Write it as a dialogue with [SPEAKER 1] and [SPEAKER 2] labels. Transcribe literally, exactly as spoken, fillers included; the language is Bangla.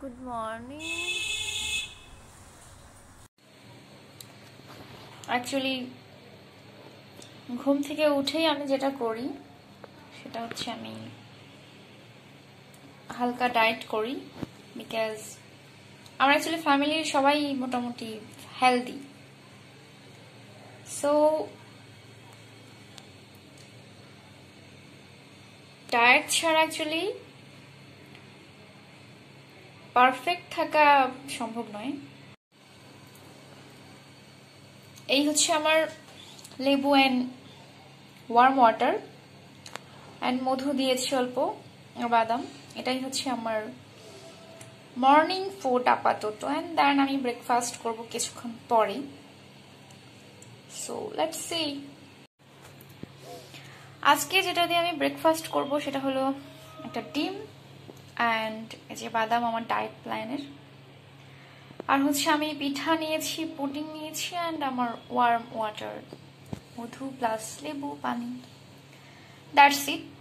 [SPEAKER 1] Good morning. Actually, ঘুম থেকে উঠেই আমি যেটা করি সেটা হচ্ছে আমি হালকা ডায়েট করি বিকজ আমার অ্যাকচুয়ালি ফ্যামিলির সবাই মোটামুটি হেলদি, সো ডায়েট ছাড়া অ্যাকচুয়ালি পারফেক্ট থাকা সম্ভব নয়। এই হচ্ছে আমার লেবু অ্যান্ড ওয়ার্ম ওয়াটার অ্যান্ড মধু দিয়েছি অল্প, বাদাম। এটাই হচ্ছে আমার মর্নিং ফুড আপাতত, অ্যান্ড দেন আমি ব্রেকফাস্ট করব কিছুক্ষণ পরে। সো লেটস সি আজকে যেটা দিয়ে আমি ব্রেকফাস্ট করব সেটা হলো একটা ডিম অ্যান্ড এই যে বাদাম আমার ডায়েট প্ল্যানের, আর হচ্ছে আমি পিঠা নিয়েছি, পুডিং নিয়েছি অ্যান্ড আমার ওয়ার্ম ওয়াটার, মধু প্লাস লেবু পানি। দ্যাটস ইট।